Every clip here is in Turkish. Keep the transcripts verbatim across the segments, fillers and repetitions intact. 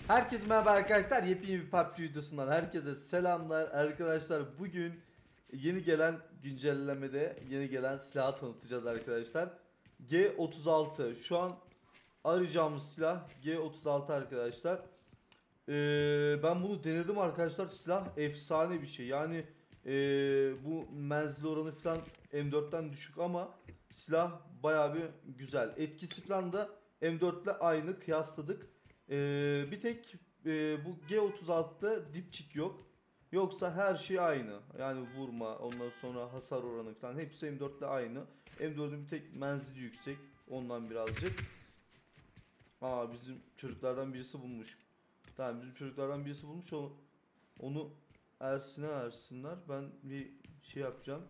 Herkese merhaba arkadaşlar. Yepyeni bir P U B G videosundan herkese selamlar. Arkadaşlar bugün yeni gelen güncellemede yeni gelen silahı tanıtacağız arkadaşlar. G otuz altı şu an arayacağımız silah G otuz altı arkadaşlar. Ee, ben bunu denedim arkadaşlar. Silah efsane bir şey. Yani ee, bu menzil oranı falan M dörtten düşük ama silah bayağı bir güzel. Etkisi falan da M dört ile aynı kıyasladık. Ee, bir tek e, bu G otuz altıda dipçik yok. Yoksa her şey aynı. Yani vurma, ondan sonra hasar oranı falan hepsi M dört ile aynı. M dördün bir tek menzili yüksek. Ondan birazcık. Aa, bizim çocuklardan birisi bulmuş. Tamam, bizim çocuklardan birisi bulmuş onu. Onu Ersin'e versinler. Ben bir şey yapacağım.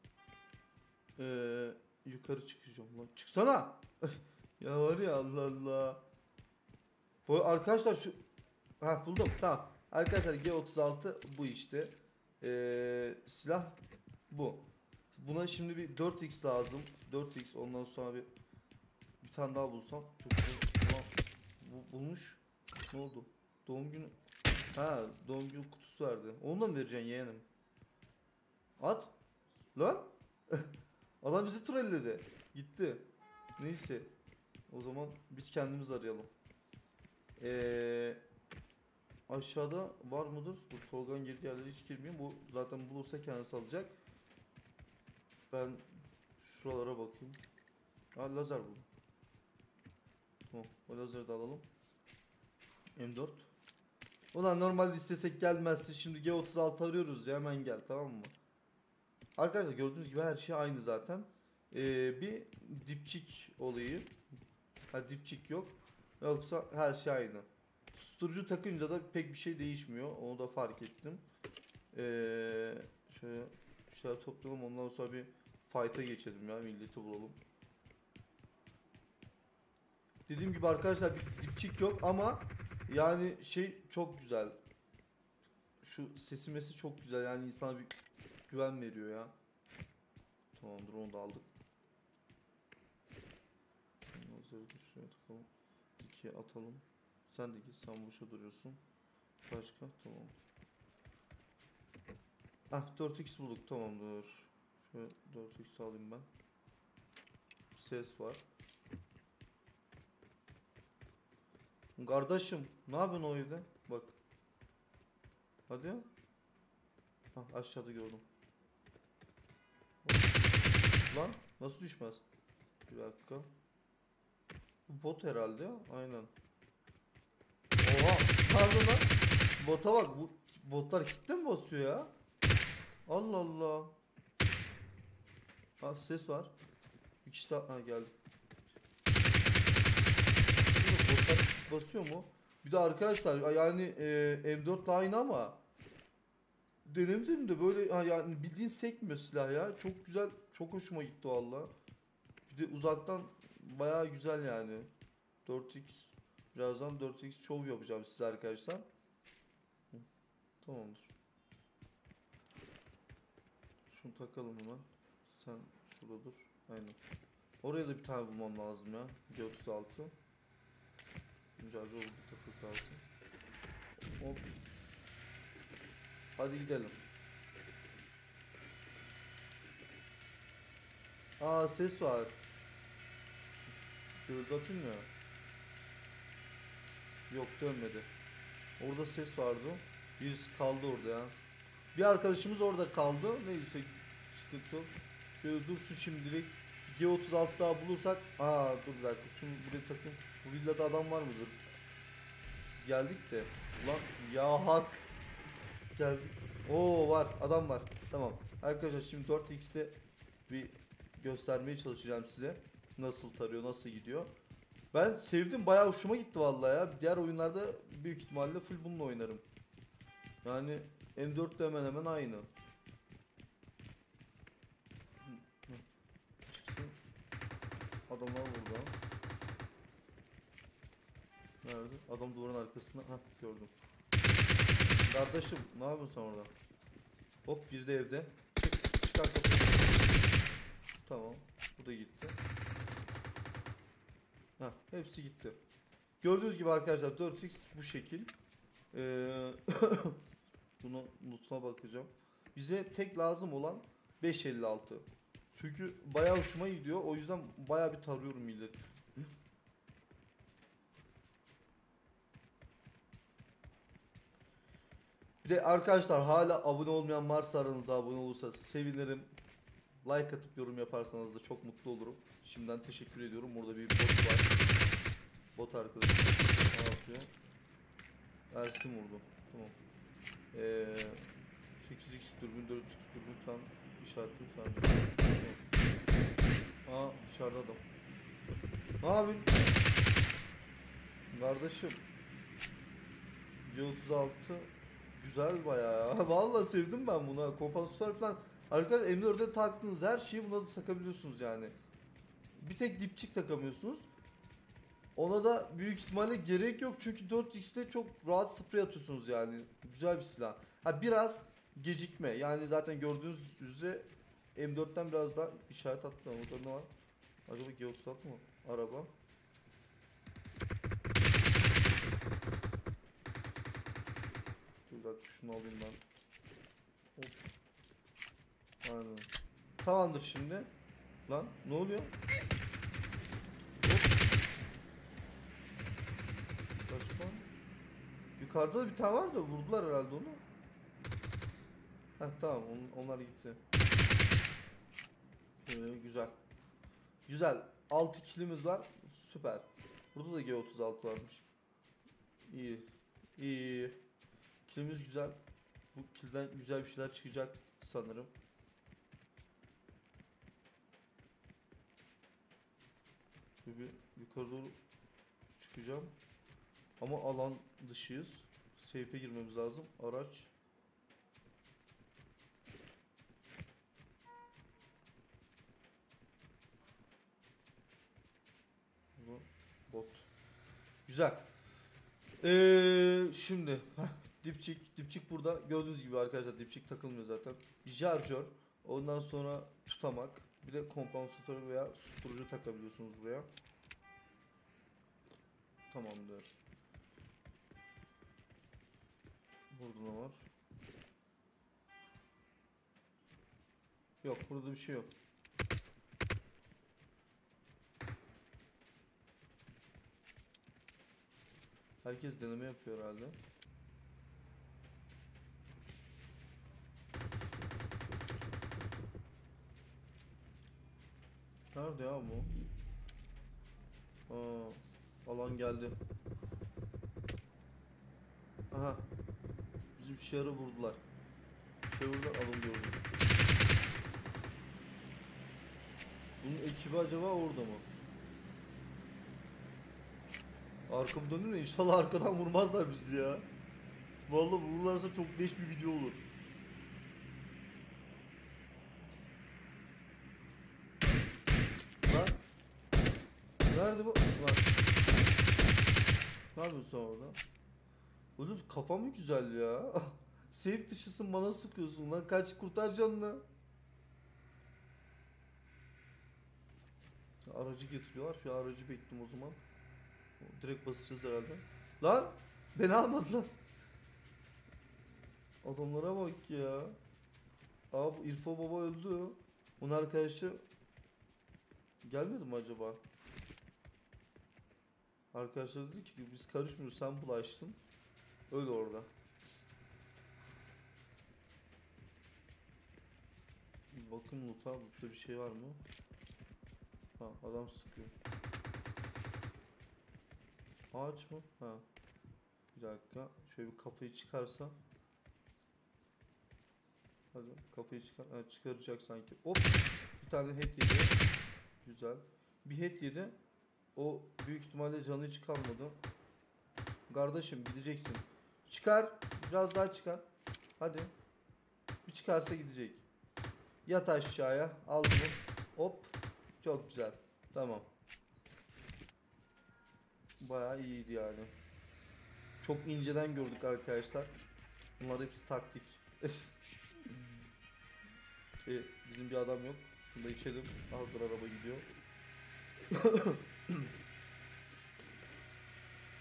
Ee, yukarı çıkacağım lan. Çıksana. Ya var ya, Allah Allah. Bu arkadaşlar şu ha buldum, tamam. Arkadaşlar G otuz altı bu işte. Ee, silah bu. Buna şimdi bir dört x lazım. dört x ondan sonra bir bir tane daha bulsam çok güzel. Ulan, bu, bulmuş. Ne oldu? Doğum günü. Ha, doğum günü kutusu verdi. Onu da mı vereceksin yeğenim? At. Lan. Adam bizi trolledi. Gitti. Neyse. O zaman biz kendimiz arayalım. Eee Aşağıda var mıdır? Bu Tolga'nın girdiği yerlere hiç girmeyeyim. Bu zaten bulursa kendisi alacak. Ben şuralara bakayım. Ha, lazer buldum. Tamam, o lazeri de alalım. M dört. Ulan normalde istesek gelmezsin. Şimdi G otuz altı arıyoruz ya, hemen gel, tamam mı? Arkadaşlar gördüğünüz gibi her şey aynı zaten. Ee, bir dipçik olayı. Ha, dipçik yok. Yoksa her şey aynı. Susturucu takınca da pek bir şey değişmiyor. Onu da fark ettim. Ee, şöyle bir şeyler toplayalım. Ondan sonra bir fight'a geçelim ya. Milleti bulalım. Dediğim gibi arkadaşlar bir dipçik yok ama yani şey çok güzel. Şu sesimesi çok güzel. Yani insana bir güven veriyor ya. Tamamdır, onu da aldık. Şuraya takalım. ikiye atalım. Sen de git, sen boşa duruyorsun. Başka, tamam. Ah, dört x bulduk, tamamdır. Şöyle dört x alayım ben. Ses var. Kardeşim ne yapıyorsun o evde? Bak. Hadi ya. Hah, aşağıda gördüm. Lan nasıl düşmez? Bir dakika. Bu bot herhalde ya. Aynen. Oha. Pardon lan. Bota bak. Bu botlar kitle mi basıyor ya? Allah Allah. Ha, ses var. Bir kişi daha ha, geldi. Botlar basıyor mu? Bir de arkadaşlar yani e, M dört de aynı ama denemedim de böyle ha, yani bildiğin sekmiyor silah ya. Çok güzel. Çok hoşuma gitti valla. Bir de uzaktan bayağı güzel yani. dört x. Birazdan dört x şov yapacağım size arkadaşlar. Hı, tamamdır. Şunu takalım hemen. Sen şurada dur. Aynen. Oraya da bir tane bulmam lazım ya. G otuz altı. Mücadele olup bir takık lazım. Hop. Hadi gidelim. Aa, ses var. Gölge atayım ya. Yok, dönmedi. Orada ses vardı. Birisi kaldı orada ya. Bir arkadaşımız orada kaldı. Neyse, sıkıntı yok. Şöyle dursun şimdilik. G otuz altı daha bulursak. Aa, dur bir dakika. Şunu buraya takayım. Bu villada adam var mıdır? Biz geldik de. Ulan ya, hak. Geldik. Oo, var. Adam var. Tamam. Arkadaşlar şimdi dört x'te bir göstermeye çalışacağım size. Nasıl tarıyor, nasıl gidiyor. Ben sevdim, bayağı hoşuma gitti vallahi ya. Diğer oyunlarda büyük ihtimalle full bununla oynarım. Yani M dört de hemen hemen aynı. Çıksın. Adamlar burada. Nerede? Adam duvarın arkasında. Hah, gördüm. Kardeşim ne yapıyorsun sen orada? Hop, bir de evde. Çık, çıkar kapıyı. Tamam. Bu da gitti. Ha, hepsi gitti. Gördüğünüz gibi arkadaşlar dört x bu şekil. Ee, Bunun lootuna bakacağım. Bize tek lazım olan beş elli altı. Çünkü bayağı hoşuma gidiyor. O yüzden bayağı bir tarıyorum milleti. Bir de arkadaşlar hala abone olmayan varsa aranızda, abone olursa sevinirim. Like atıp yorum yaparsanız da çok mutlu olurum. Şimdiden teşekkür ediyorum. Burada bir bot var. Bot arkadaşım. Ne yapıyor? Ersin vurdu. Tamam. Ee, sekiz x dürbün, dört x dürbün tam işaretli sende. Tamam. Aa dışarıda adam. Ne yapayım? Kardeşim. C otuz altı güzel bayağı ya. Vallahi sevdim ben buna. Kompansatör falan. Arkadaşlar M dörde taktığınız her şeyi buna da takabiliyorsunuz yani. Bir tek dipçik takamıyorsunuz. Ona da büyük ihtimalle gerek yok çünkü dört x'te çok rahat sprey atıyorsunuz yani. Güzel bir silah. Ha biraz gecikme. Yani zaten gördüğünüz üzere M dörtten biraz daha işaret attı. Orada ne var? Acaba G otuz altı mı? Araba. Bir dakika şunu alayım ben. Hop. Aynen. Tamamdır şimdi. Lan ne oluyor? Başka? Yukarıda da bir tane var da vurdular herhalde onu. Heh tamam on, onlar gitti. Ee, güzel. Güzel. altı kilimiz var. Süper. Burada da G otuz altı varmış. İyi. İyi. Kilimiz güzel. Bu kilden güzel bir şeyler çıkacak sanırım. Bir yukarı doğru çıkacağım. Ama alan dışıyız. Safe'e girmemiz lazım. Araç. Bu bot. Güzel. Ee, şimdi heh, dipçik dipçik burada gördüğünüz gibi arkadaşlar dipçik takılmıyor zaten. Bir şarjör. Ondan sonra tutamak. Bir de kompansatör veya susturucu takabiliyorsunuz buraya. Tamamdır. Burada ne var? Yok burada bir şey yok. Herkes deneme yapıyor herhalde. Nerede ya bu? Aa, alan geldi. Aha. Bizim şiarı vurdular. Şey vurdular, alın gördüm. Bunun ekibi acaba orada mı? Arkamı döndüm de inşallah arkadan vurmazlar bizi ya. Vallahi vururlarsa çok leş bir video olur. Lan. Nerede bu? Lan. Ne yapıyorsun sen orada? Oğlum kafa mı güzel ya? Safe dışısın bana sıkıyorsun lan, kaç kurtar canını. Aracı getiriyorlar, şu aracı bekliyorum o zaman. Direkt basacağız herhalde. Lan beni almadılar. Adamlara bak ya. Aa bu İrfo baba öldü. Onun arkadaşı gelmedi mi acaba? Arkadaşlar dedi ki biz karışmıyoruz, sen bulaştın. Öyle orada. Bir bakın loot'a, loot'ta bir şey var mı? Ha adam sıkıyor. Ağaç mı? Ha. Bir dakika. Şöyle bir kafayı çıkarsa. Hadi kafayı çıkar. Ha, çıkaracak sanki. Hop. Bir tane head yedi. Güzel. Bir head yedi. O büyük ihtimalle canı hiç kalmadı. Kardeşim gideceksin. Çıkar. Biraz daha çıkar. Hadi. Bir çıkarsa gidecek. Yat aşağıya. Al bunu. Hop. Çok güzel. Tamam. Bayağı iyiydi yani. Çok inceden gördük arkadaşlar. Bunlar hepsi taktik. e, bizim bir adam yok. Şunu da içelim. Hazır araba gidiyor.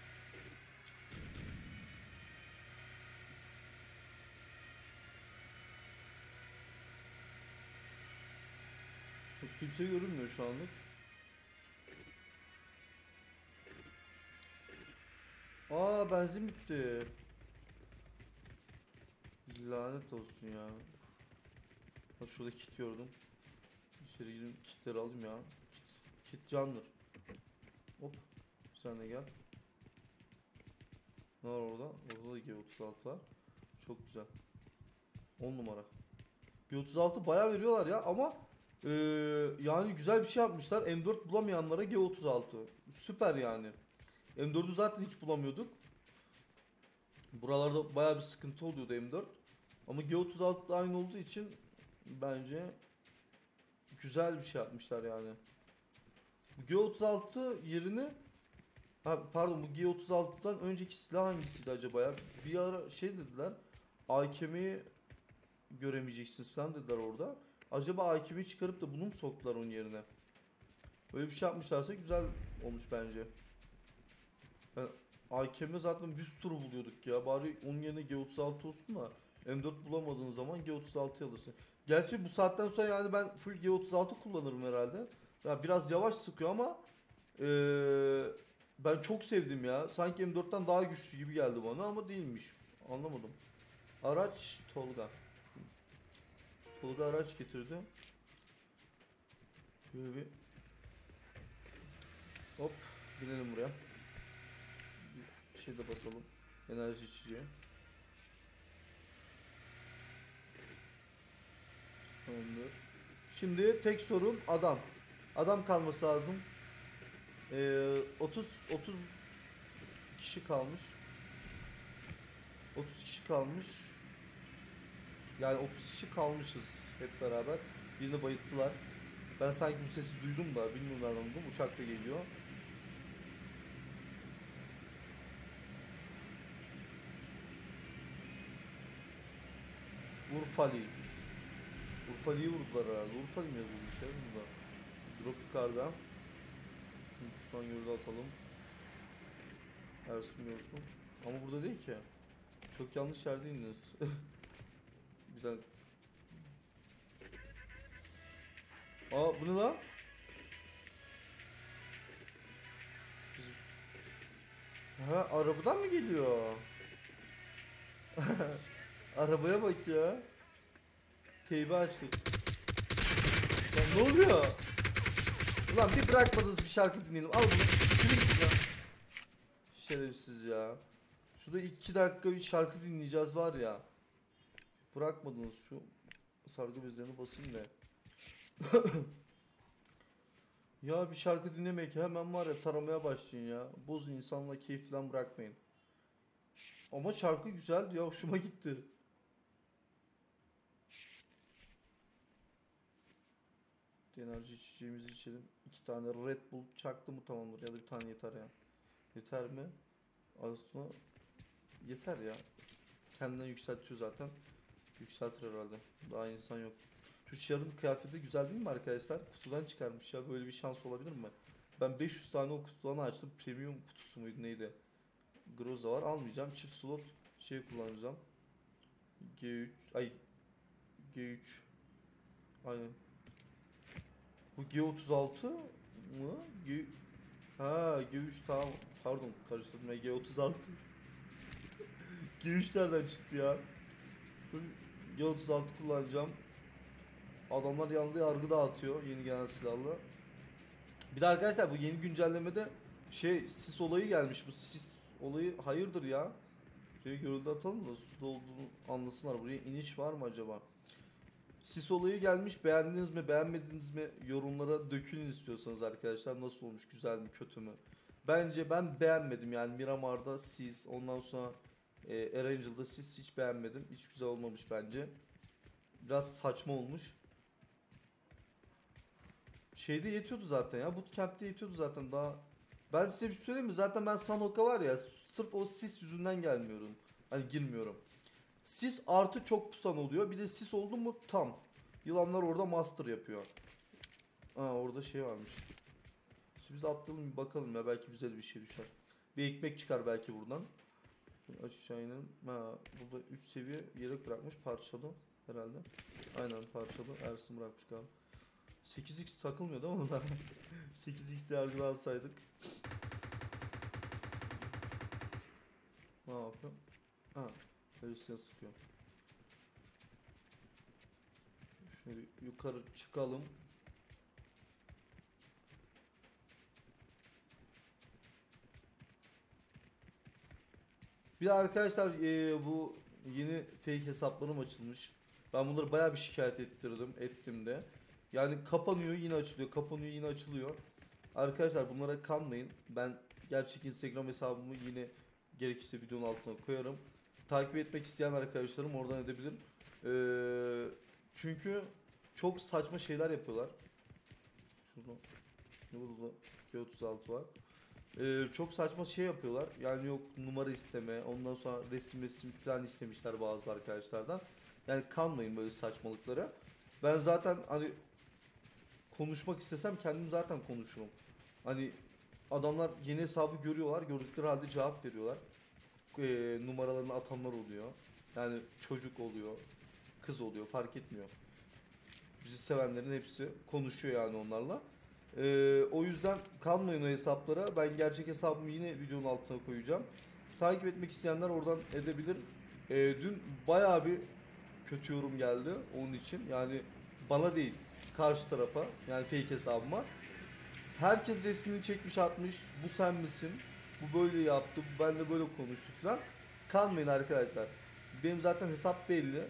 Kimse görünmüyor şu anlık. Aa, benzin bitti. Lanet olsun ya. Ha, şurada kit gördüm. İçeri gireyim, kitleri alayım ya. Kit, kit candır. Hop. Sen de gel. Ne var orada? Orada da G otuz altı var. Çok güzel. on numara. G otuz altı bayağı veriyorlar ya ama ee, yani güzel bir şey yapmışlar. M dört bulamayanlara G otuz altı. Süper yani. M dördü zaten hiç bulamıyorduk. Buralarda bayağı bir sıkıntı oluyordu M dört. Ama G otuz altı da aynı olduğu için bence güzel bir şey yapmışlar yani. Bu G otuz altı yerini, ha, pardon, bu G otuz altıdan önceki silah hangisiydi acaba ya? Bir ara şey dediler. A K M'yi göremeyeceksiniz falan dediler orada. Acaba A K M'yi çıkarıp da bunu mu soktular onun yerine? Böyle bir şey yapmışlarsa güzel olmuş bence. Yani A K M zaten bir sürü buluyorduk ya. Bari onun yerine G otuz altı olsun da M dört bulamadığın zaman G otuz altı alırsın. Gerçi bu saatten sonra yani ben full G otuz altı kullanırım herhalde. Ya biraz yavaş sıkıyor ama ee, ben çok sevdim ya. Sanki M dörtten daha güçlü gibi geldi bana ama değilmiş. Anlamadım. Araç Tolga. Tolga araç getirdi. Böyle bir hop binelim buraya. Bir şey de basalım. Enerji içeceği. Tamamdır. Şimdi tek sorun adam. Adam kalması lazım. Ee, otuz otuz kişi kalmış. otuz kişi kalmış. Yani otuz kişi kalmışız hep beraber. Birini bayılttılar. Ben sanki bu sesi duydum da bilmiyorum nereden duydum. Uçakla geliyor. Urfali. Urfali'yi vurdular herhalde. Urfali mi yazılmış ya bunda? Drop yukarıda. Şuradan yürüde atalım. Ersun görsün. Ama burada değil ki. Çok yanlış yerde indiniz. Bir dakika. Aa, bu ne lan? Bizim... Ha, arabadan mı geliyor? Arabaya bak ya. Teybi açtık. Lan ne oluyor? Ulan bir bırakmadınız bir şarkı dinleyelim. Al bunu. Yürü ya. Şerefsiz ya. Şurada iki dakika bir şarkı dinleyeceğiz var ya. Bırakmadınız şu sargı bezlerini basayım da. Ya bir şarkı dinlemek hemen var ya taramaya başlayın ya. Bozun, insanla keyif falan bırakmayın. Ama şarkı güzeldi ya, hoşuma gitti. Enerji içeceğimizi içelim. İki tane Red Bull çaktı mı tamamdır, ya da bir tane yeter ya. Yeter mi? Aslında yeter ya. Kendinden yükseltiyor zaten. Yükseltir herhalde. Daha insan yok. Şu Şiar'ın kıyafeti güzel değil mi arkadaşlar? Kutudan çıkarmış ya. Böyle bir şans olabilir mi? Ben beş yüz tane o kutudan açtım. Premium kutusu muydu neydi? Groza var. Almayacağım. Çift slot şey kullanacağım. G üç. Ay. G üç. Aynen. Bu G otuz altı mı? G... Ha, G üç, tamam. Pardon, karıştırdım ya. G otuz altı. G üç nereden çıktı ya? G otuz altı kullanacağım. Adamlar yanında yargı dağıtıyor yeni gelen silahla. Bir de arkadaşlar bu yeni güncellemede şey sis olayı gelmiş. Bu sis olayı hayırdır ya? Şöyle görüldü atalım da suda olduğunu anlasınlar. Buraya iniş var mı acaba? Sis olayı gelmiş. Beğendiniz mi beğenmediniz mi yorumlara dökülün istiyorsanız arkadaşlar. Nasıl olmuş, güzel mi kötü mü? Bence ben beğenmedim yani. Miramar'da sis, ondan sonra e, Erangel'da sis hiç beğenmedim. Hiç güzel olmamış bence. Biraz saçma olmuş. Şeyde yetiyordu zaten ya. Bootcamp'te yetiyordu zaten daha. Ben size bir şey söyleyeyim mi? Zaten ben Sanok'a var ya sırf o sis yüzünden gelmiyorum. Hani girmiyorum. Sis artı çok pusan oluyor. Bir de sis oldu mu tam. Yılanlar orada master yapıyor. Ha, orada şey varmış. Şimdi biz de atlayalım bir bakalım ya. Belki güzel bir şey düşer. Bir ekmek çıkar belki buradan. Aşağı inelim. Ha, burada üç seviye yedek bırakmış. Parçalı herhalde. Aynen parçalı. Ersin bırakmış galiba. sekiz x takılmıyor değil mi bunlar? sekiz x diye algılansaydık. Ne yapıyorum? Ha, üstüne sıkıyorum. Şöyle yukarı çıkalım. Bir de arkadaşlar e, bu yeni fake hesaplarım açılmış. Ben bunları bayağı bir şikayet ettirdim, ettim de. Yani kapanıyor yine açılıyor, kapanıyor yine açılıyor. Arkadaşlar bunlara kanmayın. Ben gerçek Instagram hesabımı yine gerekirse videonun altına koyarım. Takip etmek isteyen arkadaşlarım oradan edebilir. Ee, çünkü çok saçma şeyler yapıyorlar. Şurada ne burada? G otuz altı var. Ee, çok saçma şey yapıyorlar. Yani yok numara isteme, ondan sonra resim resim falan istemişler bazı arkadaşlardan. Yani kanmayın böyle saçmalıklara. Ben zaten hani konuşmak istesem kendim zaten konuşurum. Hani adamlar yeni hesabı görüyorlar, gördükleri halde cevap veriyorlar. Ee, numaralarını atanlar oluyor. Yani çocuk oluyor, kız oluyor fark etmiyor. Bizi sevenlerin hepsi konuşuyor yani onlarla. Ee, o yüzden kalmayın o hesaplara. Ben gerçek hesabımı yine videonun altına koyacağım. Takip etmek isteyenler oradan edebilir. Ee, dün bayağı bir kötü yorum geldi onun için. Yani bana değil, karşı tarafa yani fake hesabıma. Herkes resmini çekmiş atmış. Bu sen misin? Bu böyle yaptı. Bu benimle böyle konuştu falan. Kalmayın arkadaşlar. Benim zaten hesap belli.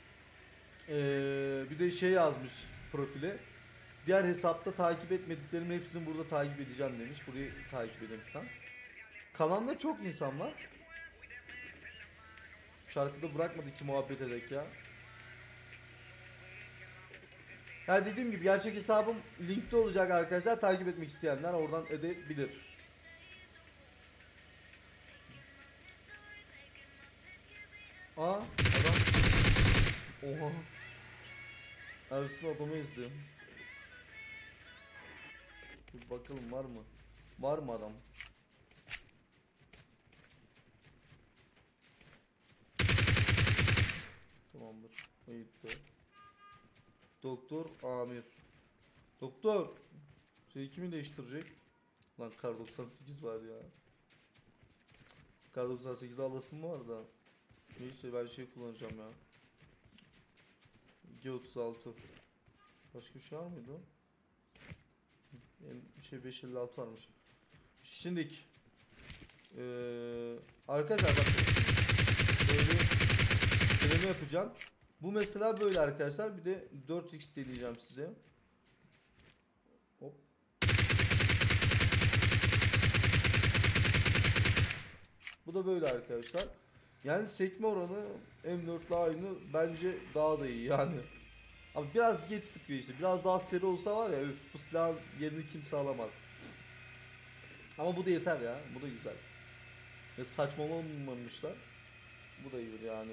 Ee, bir de şey yazmış profile. Diğer hesapta takip etmediklerimi hepsini burada takip edeceğim demiş. Burayı takip edin falan. Kalan çok insan var. Şarkıda bırakmadı ki muhabbet edek ya. Yani dediğim gibi gerçek hesabım linkte olacak arkadaşlar. Takip etmek isteyenler oradan edebilir. Aa adam. Oha. Ersin adamı izliyor. Bir bakalım var mı? Var mı adam? Tamamdır. Gitti. Doktor Amir. Doktor. Şey kimi değiştirecek? Lan kar doksan sekiz var ya. Kar doksan sekiz alasım var da. Neyse ben şey kullanacağım ya. G otuz altı. Başka bir şey var mıydı? Benim şey beş elli altı varmış. Şimdiki ee, arkadaşlar bak böyle deneme yapacağım. Bu mesela böyle arkadaşlar. Bir de dört x deneyeceğim size. Hop. Bu da böyle arkadaşlar. Yani sekme oranı M dört ile aynı. Bence daha da iyi yani. Abi biraz geç sıkıyor işte. Biraz daha seri olsa var ya öf, bu silahın yerini kimse alamaz. Ama bu da yeter ya. Bu da güzel. Ve saçmalamamışlar. Bu da iyidir yani.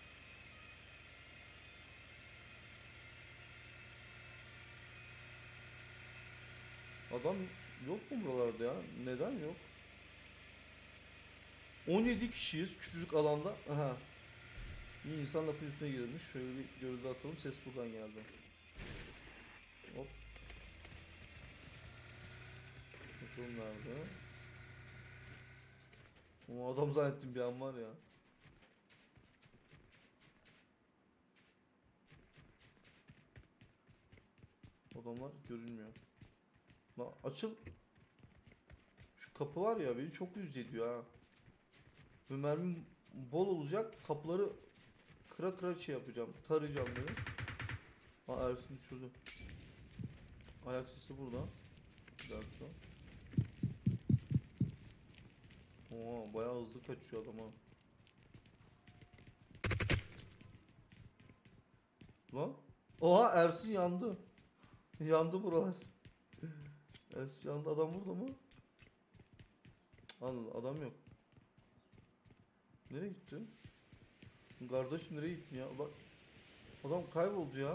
Adam yok mu buralarda ya? Neden yok? on yedi kişiyiz küçücük alanda. Aha. İyi insan lafın üstüne girmiş. Şöyle bir görüldü atalım. Ses buradan geldi. Hop. Bakalım nerede? O adam zannettim bir an var ya. Adamlar görünmüyor. Lan açıl. Şu kapı var ya beni çok yüz ediyor ha. Ve mermim bol olacak. Kapıları kıra kıra şey yapacağım. Tarayacağım böyle. Ha Ersin düşürdü. Ayak sesi burada. Bir dakika. Oo bayağı hızlı kaçıyor adam ha. Lan. Oha Ersin yandı. Yandı buralar. Ersin yandı, adam burada mı? Anladım, adam yok. Nereye gitti? Kardeşim nereye gittin ya? Bak. Adam kayboldu ya.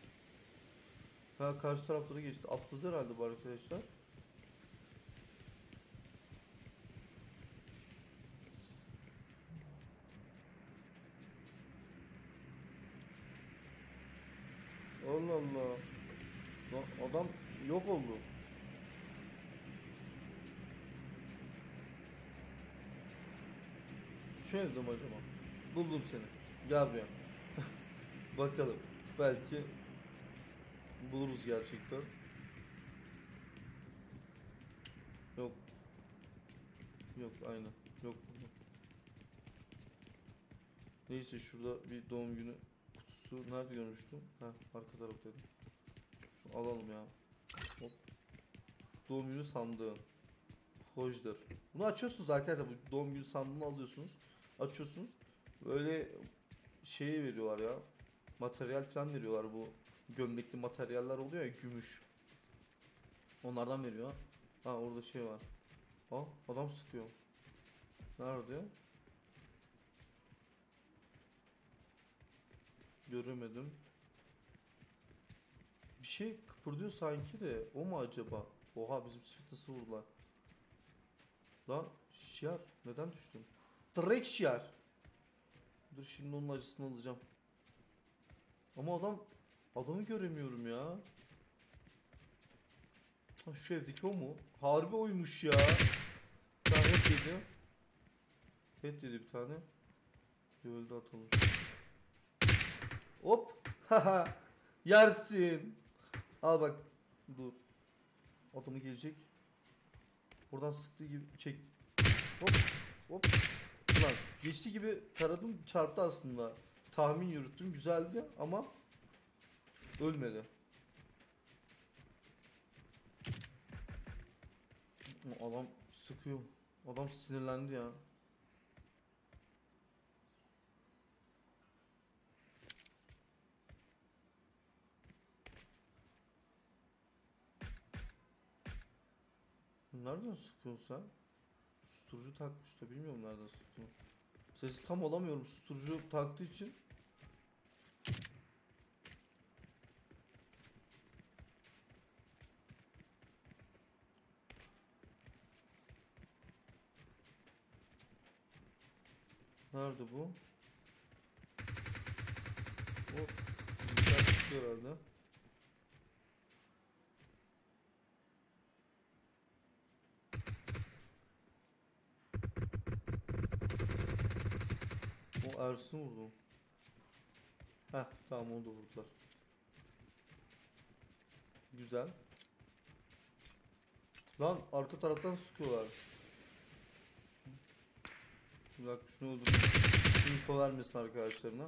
Ha karşı taraflara geçti. Atladı herhalde bu arkadaşlar. Allah Allah. Lan adam yok oldu. Şu evde mi acaba? Buldum seni. Gel buraya. Bakalım. Belki buluruz gerçekten. Yok. Yok aynen. Yok. Neyse şurada bir doğum günü kutusu. Nerede görmüştüm? Ha arka taraftaydı. Şunu alalım ya. Hop. Doğum günü sandığı. Hoşdur. Bunu açıyorsunuz arkadaşlar. Bu doğum günü sandığını alıyorsunuz. Açıyorsunuz. Böyle şeyi veriyorlar ya. Materyal falan veriyorlar, bu gömlekli materyaller oluyor ya, gümüş. Onlardan veriyor. Ha orada şey var. Ha adam sıkıyor. Nerede? Göremedim. Bir şey kıpırdıyor sanki de, o mu acaba? Oha bizim Sifitness'ı vurdular. Lan şiar neden düştün? Direkt şiar. Dur şimdi onun acısını alacağım. Ama adam adamı göremiyorum ya. Ha, şu evdeki o mu? Harbi oymuş ya. Bir tane hep yedi. Hep yedi bir tane. Öldü atalım. Hop. Haha. Yersin. Al bak. Dur. Adamı gelecek. Oradan sıktığı gibi çek. Hop. Hop. Ulan geçti gibi taradım, çarptı aslında. Tahmin yürüttüm, güzeldi ama ölmedi. Adam sıkıyor. Adam sinirlendi ya. Nereden sıkıyorsun sen? Susturucu takmış da bilmiyorum nereden sıktığını. Sesi tam alamıyorum susturucu taktığı için. Nerede bu? O bizimkiler çıkıyor herhalde. O Ersin vurdu. Heh tamam, onu da vurdular. Güzel. Lan arka taraftan sıkıyorlar. Bir dakika şunu öldürün. Info vermesin arkadaşlarına.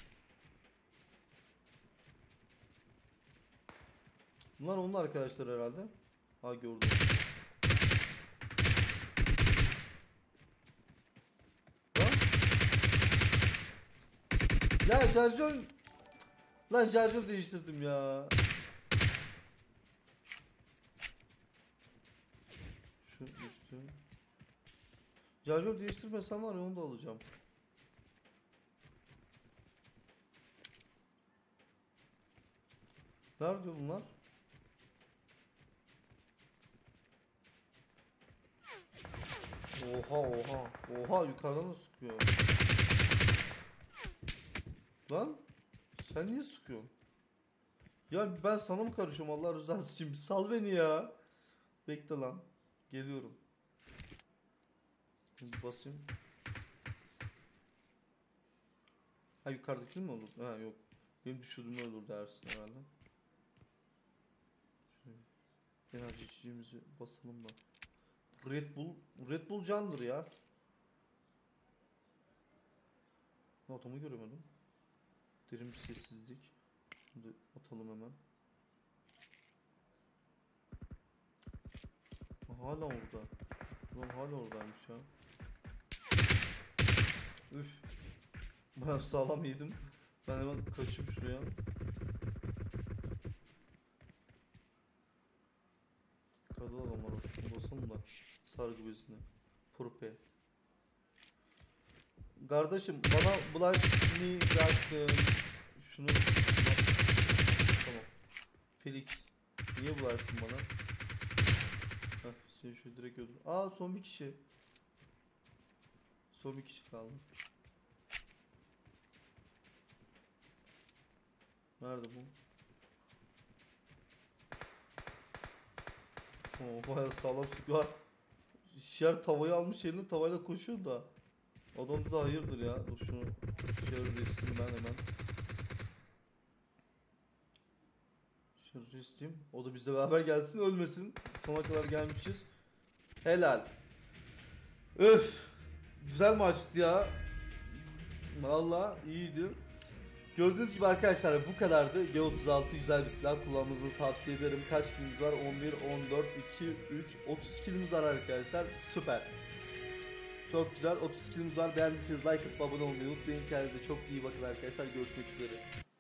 Bunlar onun arkadaşları herhalde. Ha gördüm. Lan. Ya şarjör. Lan şarjör değiştirdim ya. Şu üstü. Şarjör değiştirmesem var ya, onu da alacağım. Nerede bunlar? Oha oha. Oha yukarıdan da sıkıyor. Lan sen niye sıkıyorsun? Ya ben sana mı karışıyorum Allah rızası için? Sal beni ya. Bekle lan. Geliyorum. Şimdi basayım. Ha yukarıdaki mi olur? Ha yok. Benim düşürdüğümü öldürdü Ersin herhalde. Şöyle enerji içeceğimizi basalım da. Red Bull, Red Bull candır ya. Adamı göremedim. Derin bir sessizlik. Şimdi atalım hemen. Aa, hala orada. Ulan hala oradaymış ya. Üf. Bayağı sağlam yedim. Ben hemen kaçayım şuraya. Yukarıda adamlar var. Şunu basalım da. Sargı bezine. Purpe. Kardeşim bana bulaşmayacaktın. Şunu... Tamam. Felix. Niye bulaştın bana? Heh, seni şöyle direkt öldür. Aa son bir kişi. Son bir kişi kaldı. Nerede bu? Oo, bayağı sağlam sıkıyor. Şer tavayı almış eline, tavayla koşuyor da. Adam da hayırdır ya. Dur şunu şer resmini ben hemen. Şer resmim. O da bizle beraber gelsin, ölmesin. Sona kadar gelmişiz. Helal. Öf. Güzel maçtı ya. Valla iyiydi. Gördüğünüz gibi arkadaşlar bu kadardı. G otuz altı güzel bir silah, kullanmanızı tavsiye ederim. Kaç kilimiz var? on bir, on dört, iki, üç, otuz kilimiz var arkadaşlar. Süper. Çok güzel. otuz kilimiz var. Beğendiyseniz like atıp abone olmayı unutmayın. Kendinize çok iyi bakın arkadaşlar. Görüşmek üzere.